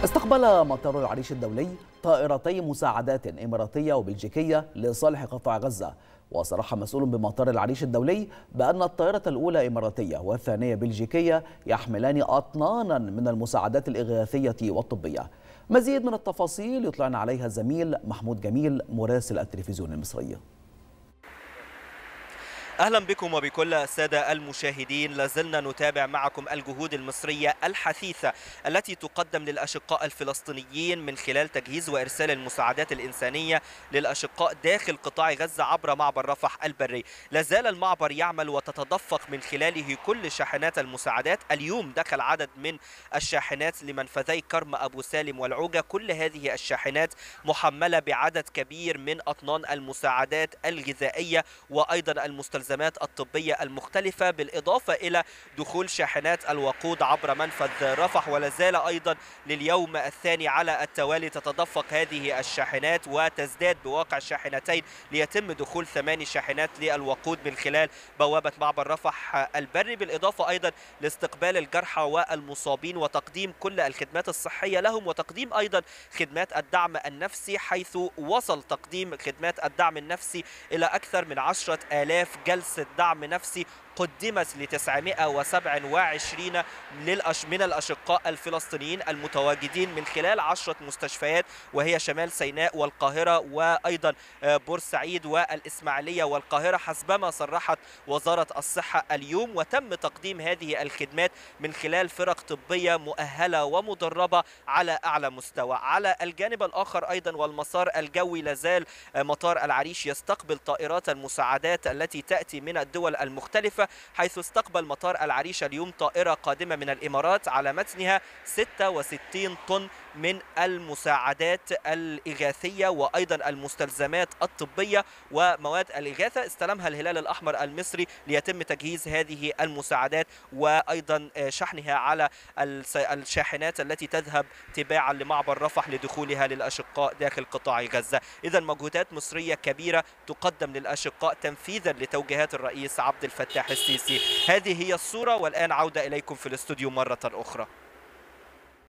استقبل مطار العريش الدولي طائرتي مساعدات إماراتية وبلجيكية لصالح قطاع غزة. وصرح مسؤول بمطار العريش الدولي بأن الطائرة الأولى إماراتية والثانية بلجيكية يحملان أطنانا من المساعدات الإغاثية والطبية. مزيد من التفاصيل يطلعنا عليها الزميل محمود جميل مراسل التلفزيون المصري. أهلا بكم وبكل السادة المشاهدين. لازلنا نتابع معكم الجهود المصرية الحثيثة التي تقدم للأشقاء الفلسطينيين من خلال تجهيز وإرسال المساعدات الإنسانية للأشقاء داخل قطاع غزة عبر معبر رفح البري. لازال المعبر يعمل وتتدفق من خلاله كل شاحنات المساعدات. اليوم دخل عدد من الشاحنات لمنفذي كرم أبو سالم والعوجة. كل هذه الشاحنات محملة بعدد كبير من أطنان المساعدات الغذائية وأيضا المستلزمات الطبية المختلفة، بالإضافة إلى دخول شاحنات الوقود عبر منفذ رفح. ولازال أيضا لليوم الثاني على التوالي تتدفق هذه الشاحنات وتزداد بواقع شاحنتين ليتم دخول 8 شاحنات للوقود من خلال بوابة معبر رفح البري، بالإضافة أيضا لاستقبال الجرحى والمصابين وتقديم كل الخدمات الصحية لهم، وتقديم أيضا خدمات الدعم النفسي، حيث وصل تقديم خدمات الدعم النفسي إلى أكثر من 10,000 جلسة دعم نفسي قدمت ل 927 من الأشقاء الفلسطينيين المتواجدين من خلال 10 مستشفيات، وهي شمال سيناء والقاهرة وأيضا بورسعيد والإسماعيلية والقاهرة حسبما صرحت وزارة الصحة اليوم. وتم تقديم هذه الخدمات من خلال فرق طبية مؤهلة ومدربة على أعلى مستوى. على الجانب الآخر أيضا والمسار الجوي لازال مطار العريش يستقبل طائرات المساعدات التي تأتي من الدول المختلفة، حيث استقبل مطار العريش اليوم طائرة قادمة من الإمارات على متنها 66 طن من المساعدات الإغاثية وأيضا المستلزمات الطبية ومواد الإغاثة. استلمها الهلال الأحمر المصري ليتم تجهيز هذه المساعدات وأيضا شحنها على الشاحنات التي تذهب تباعا لمعبر رفح لدخولها للأشقاء داخل قطاع غزة. إذا مجهودات مصرية كبيرة تقدم للأشقاء تنفيذا لتوجيهات الرئيس عبد الفتاح السيسي. هذه هي الصورة، والآن عودة إليكم في الاستوديو مرة أخرى.